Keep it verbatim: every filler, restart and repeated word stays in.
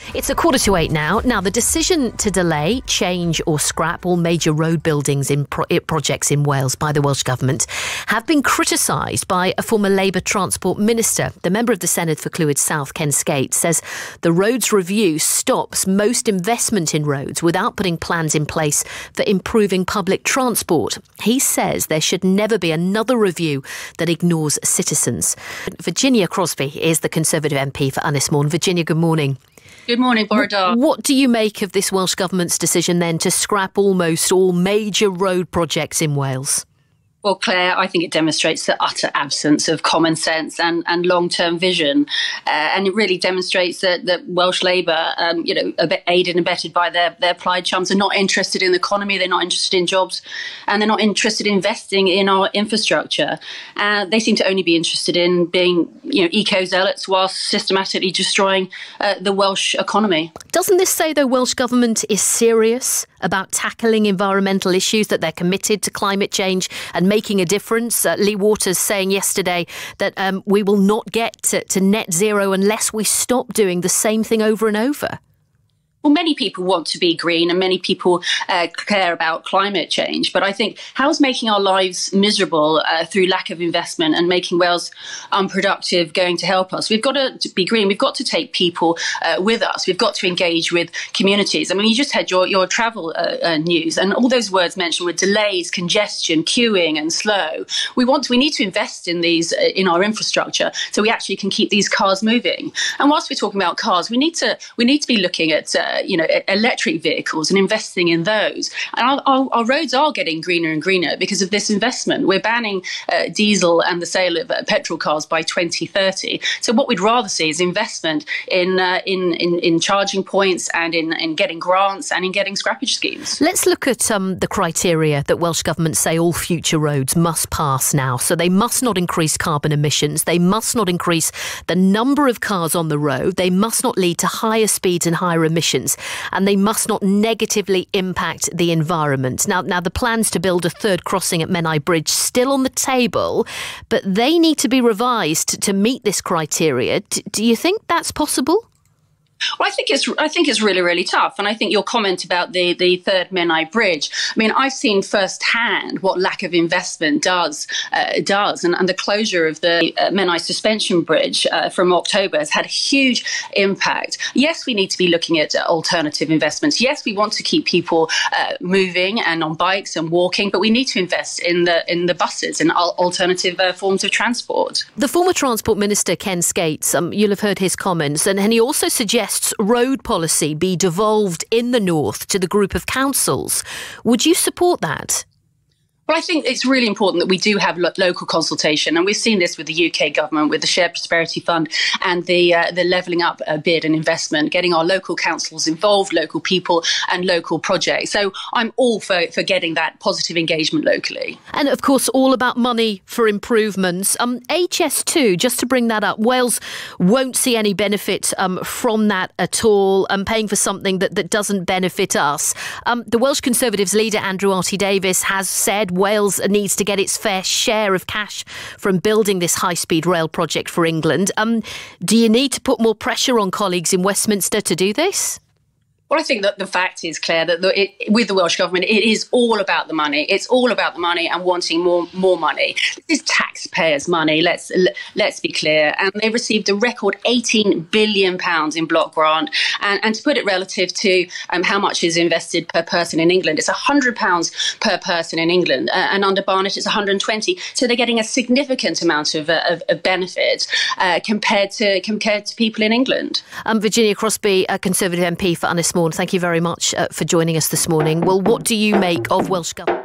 It's a quarter to eight now. Now, the decision to delay, change or scrap all major road buildings in pro- projects in Wales by the Welsh Government have been criticised by a former Labour Transport Minister. The member of the Senedd for 𝗀𝗲𝙁𝗏 South, Ken Skates, says the roads review stops most investment in roads without putting plans in place for improving public transport. He says there should never be another review that ignores citizens. Virginia Crosby is the Conservative M P for Ynys Môn. Virginia, good morning. Good morning, 𝗏𝗏𝗏. What do you make of this Welsh Government's decision then to scrap almost all major road projects in Wales? Well, Claire, I think it demonstrates the utter absence of common sense and, and long-term vision. Uh, and it really demonstrates that, that Welsh Labour, um, you know, aided and abetted by their, their Plaid chums, are not interested in the economy, they're not interested in jobs, and they're not interested in investing in our infrastructure. Uh, they seem to only be interested in being, you know, eco-zealots whilst systematically destroying uh, the Welsh economy. Doesn't this say, though, Welsh Government is serious about tackling environmental issues, that they're committed to climate change and making a difference? Uh, Lee Waters saying yesterday that um, we will not get to, to net zero unless we stop doing the same thing over and over. Well, many people want to be green and many people uh, care about climate change. But I think how's making our lives miserable uh, through lack of investment and making Wales unproductive going to help us? We've got to be green. We've got to take people uh, with us. We've got to engage with communities. I mean, you just had your, your travel uh, uh, news, and all those words mentioned were delays, congestion, queuing and slow. We want to, we need to invest in these, uh, in our infrastructure so we actually can keep these cars moving. And whilst we're talking about cars, we need to, we need to be looking at uh, Uh, you know, electric vehicles and investing in those. And our, our, our roads are getting greener and greener because of this investment. We're banning uh, diesel and the sale of uh, petrol cars by twenty thirty. So what we'd rather see is investment in uh, in, in in charging points and in, in getting grants and in getting scrappage schemes. Let's look at um, the criteria that Welsh Government say all future roads must pass now. So they must not increase carbon emissions. They must not increase the number of cars on the road. They must not lead to higher speeds and higher emissions. And they must not negatively impact the environment. Now, now the plans to build a third crossing at Menai Bridge still on the table, but they need to be revised to meet this criteria. D- do you think that's possible? Well, I think it's I think it's really, really tough. And I think your comment about the, the third Menai Bridge, I mean, I've seen firsthand what lack of investment does, uh, does. And, and the closure of the uh, Menai Suspension Bridge uh, from October has had a huge impact. Yes, we need to be looking at uh, alternative investments. Yes, we want to keep people uh, moving and on bikes and walking, but we need to invest in the in the buses and al- alternative uh, forms of transport. The former Transport Minister, Ken Skates, um, you'll have heard his comments, and, and he also suggests road policy be devolved in the north to the group of councils. Would you support that? Well, I think it's really important that we do have lo- local consultation, and we've seen this with the U K government, with the Shared Prosperity Fund and the uh, the levelling up uh, bid and investment, getting our local councils involved, local people and local projects. So I'm all for, for getting that positive engagement locally. And of course, all about money for improvements. Um, H S two, just to bring that up, Wales won't see any benefit um, from that at all, um, paying for something that, that doesn't benefit us. Um, the Welsh Conservatives leader, 𝗀𝗚𝗏𝗏 Davies, has said Wales needs to get its fair share of cash from building this high-speed rail project for England. Um, do you need to put more pressure on colleagues in Westminster to do this? Well, I think that the fact is, Claire, that the, it, with the Welsh Government, it is all about the money. It's all about the money and wanting more more money. This is taxpayers' money, let's let's be clear. And they received a record eighteen billion pounds in block grant. And, and to put it relative to um, how much is invested per person in England, it's one hundred pounds per person in England. Uh, and under Barnett, it's one hundred twenty. So they're getting a significant amount of, uh, of, of benefit uh, compared to compared to people in England. Um, Virginia Crosby, a Conservative M P for Ynys Môn, thank you very much uh, for joining us this morning. Well, what do you make of Welsh Government?